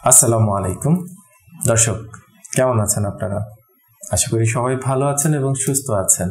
আসসালামু আলাইকুম দর্শক, কেমন আছেন আপনারা? আশা করি সবাই ভালো আছেন এবং সুস্থ আছেন।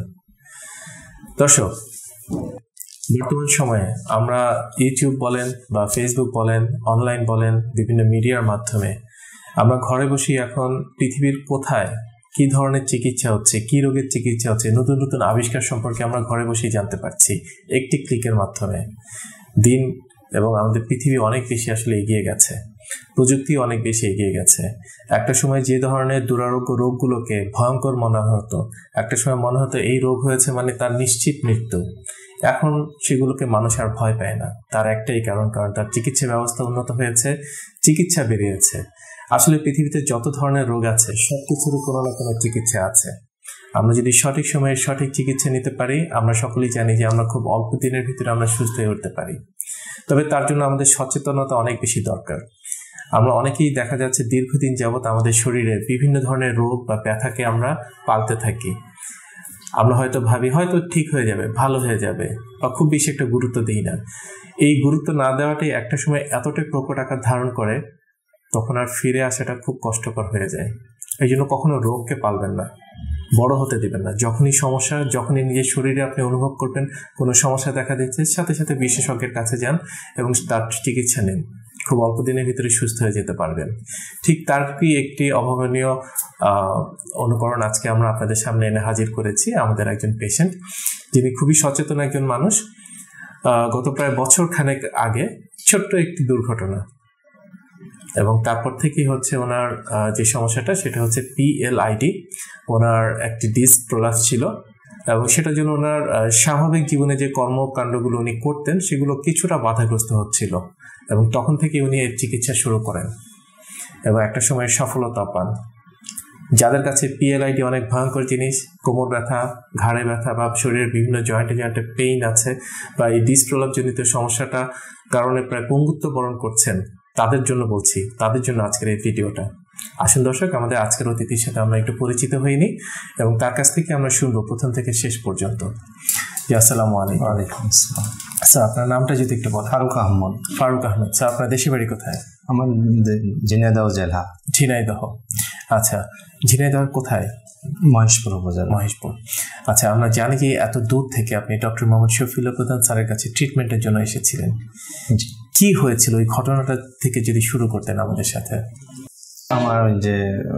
দর্শক, বর্তমান সময়ে আমরা ইউটিউব বলেন বা ফেসবুক বলেন, অনলাইন বলেন, বিভিন্ন মিডিয়ার মাধ্যমে আমরা ঘরে বসেই এখন পৃথিবীর কোথায় কি ধরনের চিকিৎসা হচ্ছে, কি রোগের চিকিৎসা হচ্ছে, নতুন নতুন আবিষ্কার সম্পর্কে আমরা ঘরে বসেই জানতে পারছি একটি ক্লিকের মাধ্যমে। দিন এবং আমাদের পৃথিবী অনেক বেশি আসলে এগিয়ে গেছে, প্রযুক্তি অনেক বেশি এগিয়ে গেছে। একটা সময় যে ধরনের দুরারোগ্য রোগগুলোকে ভয়ঙ্কর মনে হতো, একটা সময় মনে হতো এই রোগ হয়েছে মানে তার নিশ্চিত মৃত্যু, এখন সেগুলোকে মানুষ আর ভয় পায় না। তার একটাই কারণ তার চিকিৎসা ব্যবস্থা উন্নত হয়েছে, চিকিৎসা বেরিয়েছে। আসলে পৃথিবীতে যত ধরনের রোগ আছে সবকিছুরই কোনো না কোনো চিকিৎসা আছে। আমরা যদি সঠিক সময়ে সঠিক চিকিৎসা নিতে পারি, আমরা সকলেই জানি যে আমরা খুব অল্প দিনের ভিতরে আমরা সুস্থ হয়ে উঠতে পারি। তবে তার জন্য আমাদের সচেতনতা অনেক বেশি দরকার। আমরা অনেকেই দেখা যাচ্ছে দীর্ঘদিন যাবৎ আমাদের শরীরে বিভিন্ন ধরনের রোগ বা ব্যথাকে আমরা পালতে থাকি। আমরা হয়তো ভাবি হয়তো ঠিক হয়ে যাবে, ভালো হয়ে যাবে, বা খুব বেশি একটা গুরুত্ব দিই না। এই গুরুত্ব না দেওয়াটাই একটা সময় এতটাই প্রকট আকার ধারণ করে, তখন আর ফিরে আসাটা খুব কষ্টকর হয়ে যায়। এই জন্য কখনো রোগকে পালবেন না, বড় হতে দিবেন না। যখনই সমস্যা, যখনই নিজের শরীরে আপনি অনুভব করবেন কোনো সমস্যা দেখা দিচ্ছে, সাথে সাথে বিশেষজ্ঞের কাছে যান এবং তার চিকিৎসা নিন। খুব অল্প দিনের ভিতরে সুস্থ হয়ে যেতে পারবেন। ঠিক তারই একটি অভাবনীয় অনুকরণ আজকে আমরা আপনাদের সামনে এনে হাজির করেছি। আমাদের একজন পেশেন্ট, যিনি খুবই সচেতন একজন মানুষ। গত প্রায় বছর খানেক আগে ছোট্ট একটি দুর্ঘটনা, এবং তারপর থেকেই হচ্ছে ওনার যে সমস্যাটা সেটা হচ্ছে PLID। ওনার একটি ডিস্ক প্রলাপস ছিল, এবং সেটার জন্য ওনার স্বাভাবিক জীবনে যে কর্মকাণ্ডগুলো উনি করতেন সেগুলো কিছুটা বাধাগ্রস্ত হচ্ছিল, এবং তখন থেকে উনি এর চিকিৎসা শুরু করেন এবং একটা সময় সফলতা পান। যাদের কাছে PLID অনেক ভয়ঙ্কর জিনিস, কোমর ব্যথা, ঘাড়ে ব্যথা বা শরীরের বিভিন্ন জয়েন্টে জয়েন্টে পেইন আছে, বা এই ডিস্ক প্রলাপজনিত সমস্যাটা কারণে প্রায় পঙ্গুত্ব বরণ করছেন, তাদের জন্য বলছি, তাদের জন্য আজকের এই ভিডিওটা। আসুন দর্শক, আমাদের আজকের অতিথির সাথে আমরা একটু পরিচিত হইনি এবং তার কাছ থেকে আমরা শুনবো প্রথম থেকে শেষ পর্যন্ত। আসসালামু আলাইকুম। ওয়ালাইকুম আসসালাম। স্যার, আপনার নামটা যদি একটু বলেন। ফারুক আহমদ। ফারুক আহমেদ। স্যার, আপনার দেশি বাড়ি কোথায়? আমার ঝিনাইদহ জেলা। ঝিনাইদহ। আচ্ছা, ঝিনাইদহ কোথায়? মহেশপুর উপজেলা। মহেশপুর। আচ্ছা, আমরা জানি যে এত দূর থেকে আপনি ডক্টর মোহাম্মদ শফিউল্লাহ প্রধান স্যারের কাছে ট্রিটমেন্টের জন্য এসেছিলেন। কি হয়েছিল ওই ঘটনাটা থেকে যদি শুরু করতেন আমাদের সাথে। আমার ওই যে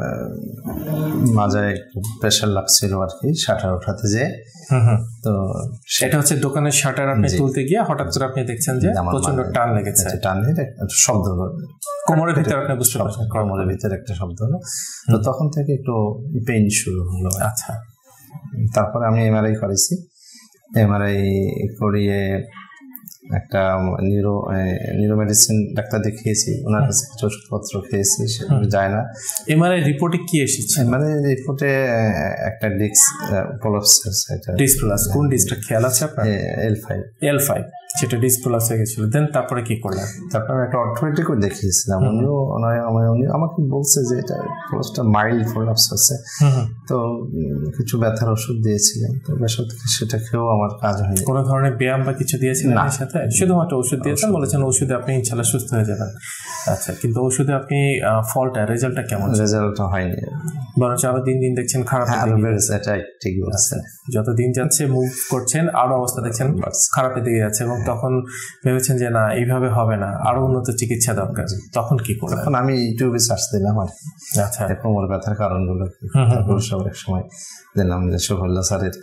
মাজায় একটু প্রেশার লাগছিল আর কি, শাটার ওঠাতে যে। তো সেটা হচ্ছে দোকানের শাটার আপনি তুলতে গিয়ে হঠাৎ করে আপনি দেখছেন যে প্রচন্ড টান লেগেছে। টান লেগে একটা শব্দ হলো কোমরের ভিতরে, আপনি বুঝতে পারছেন কোমরের ভিতরে একটা শব্দ হলো। তো তখন থেকে একটু পেইন শুরু হলো। আচ্ছা, তারপরে আমি MRI করেছি। MRI করিয়ে একটা নিউরো মেডিসিন ডাক্তার দেখিয়েছি, ওনার কাছে কিছু ওষুধপত্র খেয়েছি, সেগুলো যায় না। MRI রিপোর্টে কি এসেছে? MRI রিপোর্টে একটা ডিস্ক প্রলাপস হয়েছে। Disc prolapse. কোন ডিস্কটা খেয়াল আছে আপনার? L5 সেটা ডিস্ক প্রলাপস হয়ে গেছিল। দেন তারপরে কি করলেন? তারপরে একটা অর্থোপেডিকও দেখিয়েছিলাম। উনি আমাকে বলছে যে এটা প্রলাপসটা মাইল্ড প্রলাপস আছে, তো কিছু ব্যথার ওষুধ দিয়েছিলেন। তো সেটা খেয়েও আমার কাজ হয়নি। কোনো ধরনের ব্যায়াম বা কিছু দিয়েছিলেন এর সাথে? শুধুমাত্র ওষুধ দিয়েছেন, বলেছেন ওষুধে আপনি ইনশাআল্লাহ সুস্থ হয়ে যাবেন। আচ্ছা, কিন্তু ওষুধে আপনি রেজাল্টটা কেমন? রেজাল্টটা হয়নি, বরঞ্চ আরো দিন দিন দেখছেন খারাপ হচ্ছে। ঠিক বলছেন। যত দিন যাচ্ছে মুভ করছেন, আরো অবস্থা দেখছেন খারাপের দিকে যাচ্ছে, এবং তখন ভেবেছেন যে না, এইভাবে হবে না, আরো উন্নত চিকিৎসা দরকার। তখন কি করলেন? তখন আমি ইউটিউবে সার্চ দিলাম আর কি। আচ্ছা, কোমর ব্যথার কারণগুলো। এক সময় দিলাম যে শফিউল্লাহ স্যারের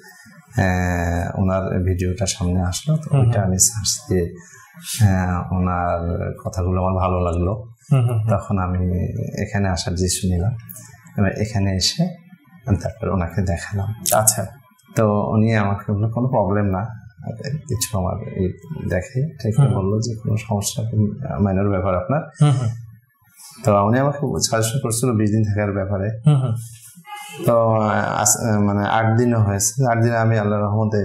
ওনার ভিডিওটা সামনে আসলো, তো ওইটা আমি সার্চ দিয়ে ওনার কথাগুলো আমার ভালো লাগলো। তখন আমি এখানে আসার ডিসিশন নিলাম, এবার এখানে এসে তারপরে ওনাকে দেখালাম। আচ্ছা, তো উনি আমাকে বললো কোনো প্রবলেম না, কিছু আমার দেখে ঠিক বললো যে কোনো সমস্যা, মাইনর ব্যাপার আপনার। তো উনি আমাকে সাজেশন করছিল 20 দিন থাকার ব্যাপারে। তো মানে 8 দিনও হয়েছে। 8 দিনে আমি আল্লাহর রহমতে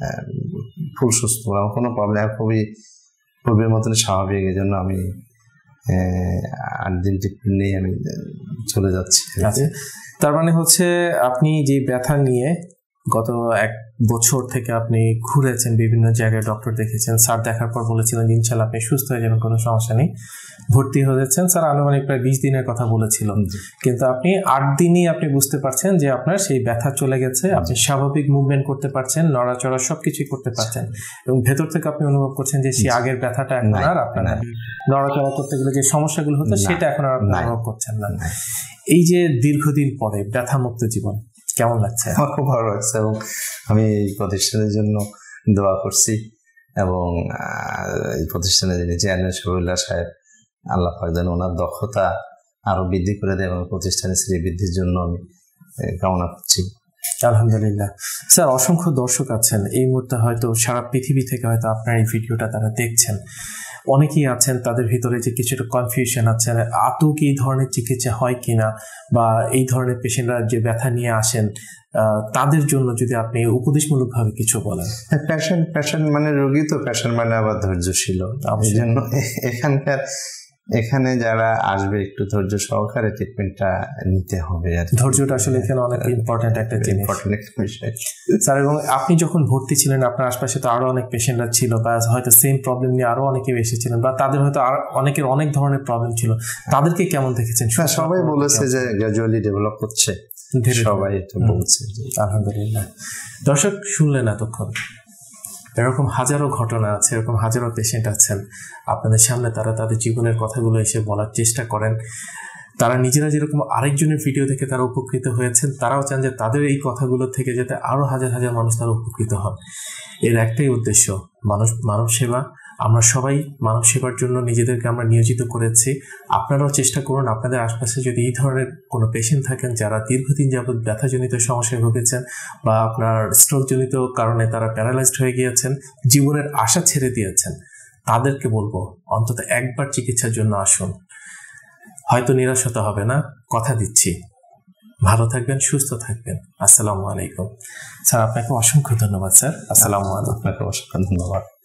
ফুল সুস্থ, আমার কোনো প্রবলেম, খুবই পূর্বের মতন স্বাভাবিক। এই জন্য আমি 8 দিন ট্রিটমেন্ট নিয়ে আমি চলে যাচ্ছি। তার মানে হচ্ছে আপনি যে ব্যথা নিয়ে গত 1 বছর থেকে আপনি ঘুরেছেন, বিভিন্ন জায়গায় ডক্টর দেখেছেন, স্যার দেখার পর বলেছিলেন ইনশাল্লাহ আপনি সুস্থ হয়ে যাবেন, কোনো সমস্যা নেই। ভর্তি হয়েছেন স্যার, আনুমানিক প্রায় 20 দিনের কথা বলেছিল, কিন্তু আপনি 8 দিনই আপনি বুঝতে পারছেন যে আপনার সেই ব্যথা চলে গেছে, আপনি স্বাভাবিক মুভমেন্ট করতে পারছেন, নড়াচড়া সবকিছুই করতে পারছেন, এবং ভেতর থেকে আপনি অনুভব করছেন যে সেই আগের ব্যথাটা এখন আর আপনার নড়াচড়া করতে গেলে যে সমস্যাগুলো হতো সেটা এখন আর আপনি অনুভব করছেন না। এই যে দীর্ঘদিন পরে ব্যথামুক্ত জীবন কেমন লাগছে? আমার খুব ভালো লাগছে, এবং আমি এই প্রতিষ্ঠানের জন্য দোয়া করছি, এবং এই প্রতিষ্ঠানের যিনি চেয়ারম্যান শফিউল্লাহ সাহেব, আল্লাহ পাক যেন ওনার দক্ষতা আরো বৃদ্ধি করে দেয় এবং প্রতিষ্ঠানের শ্রীবৃদ্ধির জন্য আমি কামনা করছি। আলহামদুলিল্লাহ। স্যার, অসংখ্য দর্শক আছেন এই মুহূর্তে, হয়তো সারা পৃথিবী থেকে হয়তো আপনার এই ভিডিওটা তারা দেখছেন। অনেকেই আছেন তাদের ভিতরে যে কিছুটা কনফিউশন আছে, আদৌ কি এই ধরনের চিকিৎসা হয় কিনা, বা এই ধরনের পেশেন্টরা যে ব্যথা নিয়ে আসেন তাদের জন্য যদি আপনি উপদেশমূলক ভাবে কিছু বলেন। পেশেন্ট মানে রোগী, তো পেশেন্ট মানে আবার ধৈর্যশীল। এই জন্য এখানে যারা আসবে একটু ধৈর্য সহকারে ট্রিটমেন্টটা নিতে হবে। ধৈর্যটা আসলে এখানে অনেক ইম্পর্টেন্ট একটা জিনিস স্যার। এবং আপনি যখন ভর্তি ছিলেন আপনার আশপাশে তো আরো অনেক পেশেন্টরা ছিল, বা হয়তো সেম প্রবলেম নিয়ে আরো অনেকে এসেছিলেন, বা তাদের হয়তো অনেকের অনেক ধরনের প্রবলেম ছিল, তাদেরকে কেমন দেখেছেন? সবাই বলেছে যে গ্র্যাজুয়ালি ডেভেলপ হচ্ছে, সবাই এটা বলছে। আলহামদুলিল্লাহ। দর্শক শুনলেন এতক্ষণ, এরকম হাজারো ঘটনা আছে, এরকম হাজারো পেশেন্ট আছেন আপনাদের সামনে, তারা তাদের জীবনের কথাগুলো এসে বলার চেষ্টা করেন। তারা নিজেরা যেরকম আরেকজনের ভিডিও দেখে তারা উপকৃত হয়েছেন, তারাও চান যে তাদের এই কথাগুলো থেকে যাতে আরো হাজার হাজার মানুষ তারা উপকৃত হন। এর একটাই উদ্দেশ্য, মানব সেবা। আমরা সবাই মানব সেবার জন্য নিজেদেরকে আমরা নিয়োজিত করেছি। আপনারাও চেষ্টা করুন, আপনাদের আশপাশে যদি এই ধরনের কোনো পেশেন্ট থাকেন যারা দীর্ঘদিন যাবৎ ব্যথাজনিত সমস্যায় ভুগেছেন, বা আপনার স্ট্রোকজনিত কারণে তারা প্যারালাইজড হয়ে গিয়েছেন, জীবনের আশা ছেড়ে দিয়েছেন, তাদেরকে বলবো অন্তত একবার চিকিৎসার জন্য আসুন। হয়তো নিরাশ হতে হবে না, কথা দিচ্ছি। ভালো থাকবেন, সুস্থ থাকবেন। আসসালামু আলাইকুম। স্যার, আপনাকে অসংখ্য ধন্যবাদ। স্যার, আসসালামু আলাইকুম। আপনাকে অসংখ্য ধন্যবাদ।